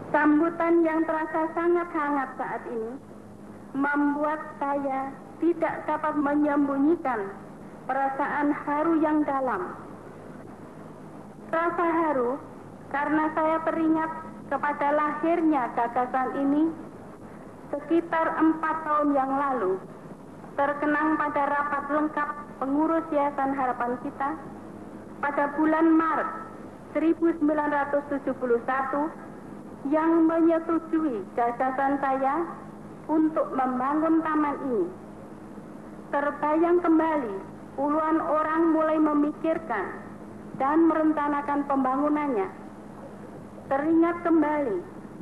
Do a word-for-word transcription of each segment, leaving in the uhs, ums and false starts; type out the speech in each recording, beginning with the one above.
Sambutan yang terasa sangat hangat saat ini membuat saya tidak dapat menyembunyikan perasaan haru yang dalam. Rasa haru karena saya teringat kepada lahirnya gagasan ini sekitar empat tahun yang lalu, terkenang pada rapat lengkap pengurus Yayasan Harapan Kita pada bulan Maret seribu sembilan ratus tujuh puluh satu yang menyetujui gagasan saya untuk membangun taman ini. Terbayang kembali, puluhan orang mulai memikirkan dan merencanakan pembangunannya. Teringat kembali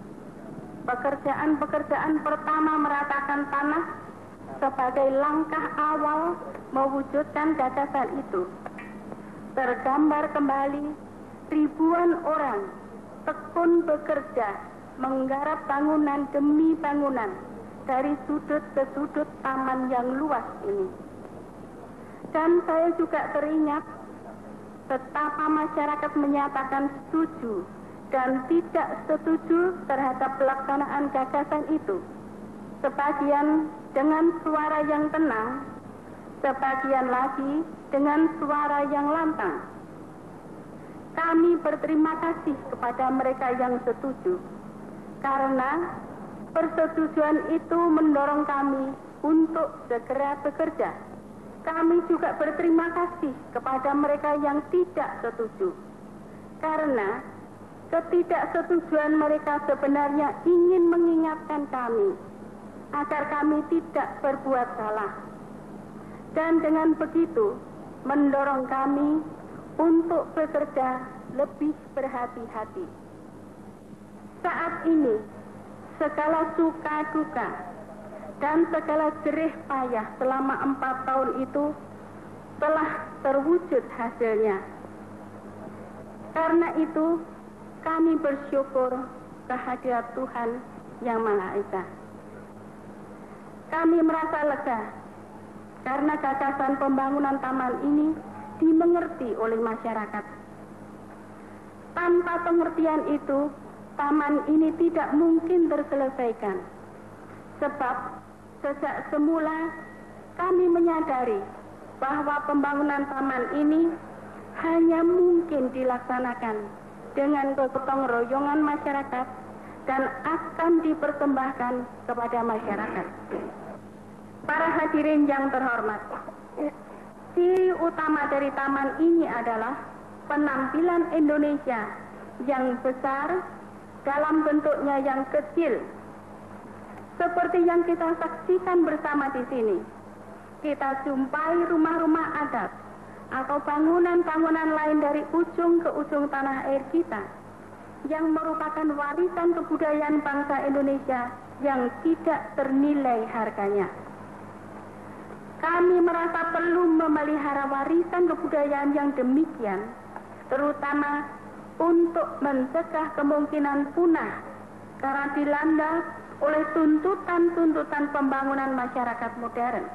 pekerjaan-pekerjaan pertama meratakan tanah sebagai langkah awal mewujudkan gagasan itu. Tergambar kembali ribuan orang tekun bekerja menggarap bangunan demi bangunan dari sudut ke sudut taman yang luas ini. Dan saya juga teringat betapa masyarakat menyatakan setuju dan tidak setuju terhadap pelaksanaan gagasan itu. Sebagian dengan suara yang tenang, sebagian lagi dengan suara yang lantang. Kami berterima kasih kepada mereka yang setuju, karena persetujuan itu mendorong kami untuk segera bekerja. Kami juga berterima kasih kepada mereka yang tidak setuju, karena ketidaksetujuan mereka sebenarnya ingin mengingatkan kami agar kami tidak berbuat salah. Dan dengan begitu mendorong kami untuk bekerja lebih berhati-hati. Saat ini segala suka duka dan segala jerih payah selama empat tahun itu telah terwujud hasilnya. Karena itu kami bersyukur kehadirat Tuhan Yang Maha Esa. Kami merasa lega karena gagasan pembangunan taman ini dimengerti oleh masyarakat. Tanpa pengertian itu, taman ini tidak mungkin terselesaikan. Sebab sejak semula kami menyadari bahwa pembangunan taman ini hanya mungkin dilaksanakan dengan gotong royongan masyarakat dan akan dipersembahkan kepada masyarakat. Para hadirin yang terhormat, ciri utama dari taman ini adalah penampilan Indonesia yang besar dalam bentuknya yang kecil. Seperti yang kita saksikan bersama di sini, kita jumpai rumah-rumah adat atau bangunan-bangunan lain dari ujung ke ujung tanah air kita yang merupakan warisan kebudayaan bangsa Indonesia yang tidak ternilai harganya. Kami merasa perlu memelihara warisan kebudayaan yang demikian, terutama untuk mencegah kemungkinan punah karena dilanda oleh tuntutan-tuntutan pembangunan masyarakat modern.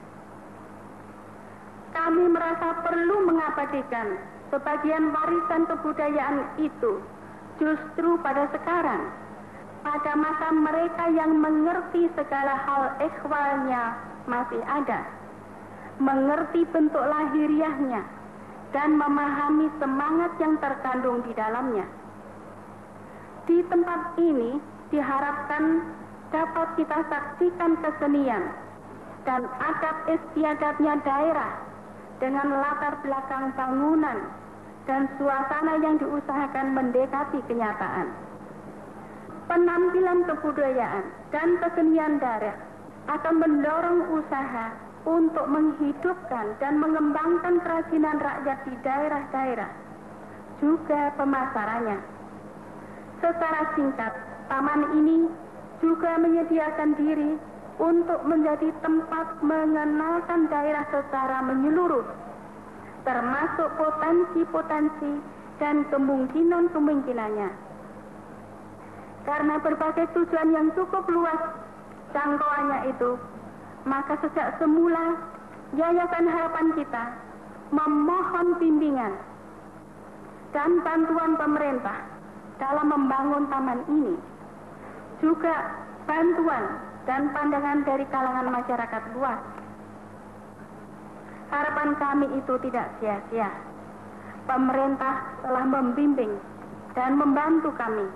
Kami merasa perlu mengabadikan sebagian warisan kebudayaan itu justru pada sekarang, pada masa mereka yang mengerti segala hal ehwalnya masih ada, mengerti bentuk lahiriahnya, dan memahami semangat yang terkandung di dalamnya. Di tempat ini diharapkan dapat kita saksikan kesenian dan adat istiadatnya daerah dengan latar belakang bangunan dan suasana yang diusahakan mendekati kenyataan. Penampilan kebudayaan dan kesenian daerah akan mendorong usaha untuk menghidupkan dan mengembangkan kerajinan rakyat di daerah-daerah, juga pemasarannya. Secara singkat, taman ini juga menyediakan diri untuk menjadi tempat mengenalkan daerah secara menyeluruh, termasuk potensi-potensi dan kemungkinan-kemungkinannya. Karena berbagai tujuan yang cukup luas jangkauannya itu, maka sejak semula Yayasan Harapan Kita memohon bimbingan dan bantuan pemerintah dalam membangun taman ini. juga bantuan dan pandangan dari kalangan masyarakat luas. Harapan kami itu tidak sia-sia. Pemerintah telah membimbing dan membantu kami.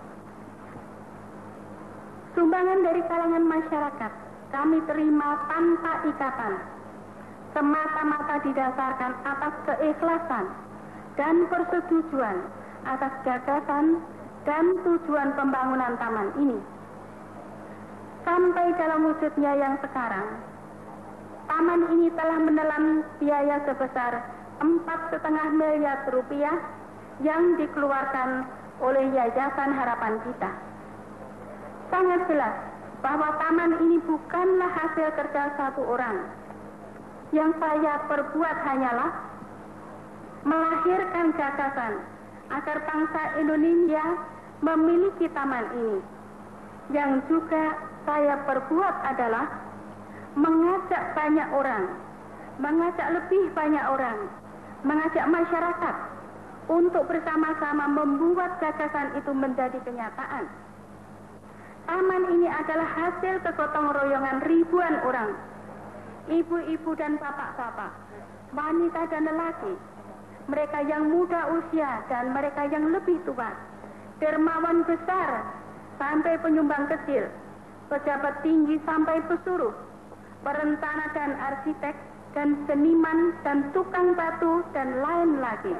Sumbangan dari kalangan masyarakat kami terima tanpa ikatan, semata-mata didasarkan atas keikhlasan dan persetujuan atas gagasan dan tujuan pembangunan taman ini. Sampai dalam wujudnya yang sekarang, taman ini telah menelan biaya sebesar empat setengah miliar rupiah yang dikeluarkan oleh Yayasan Harapan Kita. Sangat jelas bahwa taman ini bukanlah hasil kerja satu orang. Yang saya perbuat hanyalah melahirkan gagasan agar bangsa Indonesia memiliki taman ini. Yang juga saya perbuat adalah mengajak banyak orang, mengajak lebih banyak orang, mengajak masyarakat untuk bersama-sama membuat gagasan itu menjadi kenyataan. Taman ini adalah hasil kegotong royongan ribuan orang, ibu-ibu dan bapak-bapak, wanita dan lelaki, mereka yang muda usia dan mereka yang lebih tua, dermawan besar sampai penyumbang kecil, pejabat tinggi sampai pesuruh, perencana dan arsitek, dan seniman dan tukang batu dan lain lagi.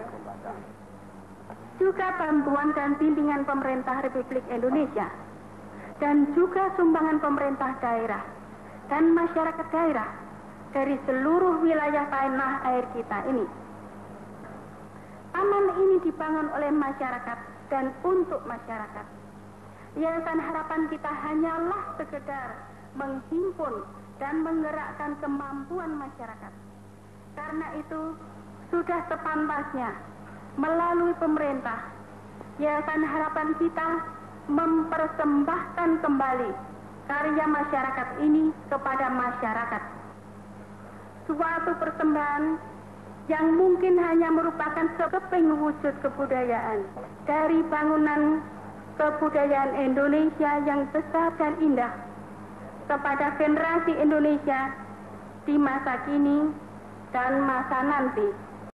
Juga bantuan dan bimbingan pemerintah Republik Indonesia, dan juga sumbangan pemerintah daerah dan masyarakat daerah dari seluruh wilayah tanah air kita ini. Taman ini dibangun oleh masyarakat dan untuk masyarakat. Yayasan Harapan Kita hanyalah sekedar menghimpun dan menggerakkan kemampuan masyarakat. Karena itu sudah sepantasnya melalui pemerintah, Yayasan Harapan Kita mempersembahkan kembali karya masyarakat ini kepada masyarakat. Suatu persembahan yang mungkin hanya merupakan sekeping wujud kebudayaan dari bangunan kebudayaan Indonesia yang besar dan indah kepada generasi Indonesia di masa kini dan masa nanti.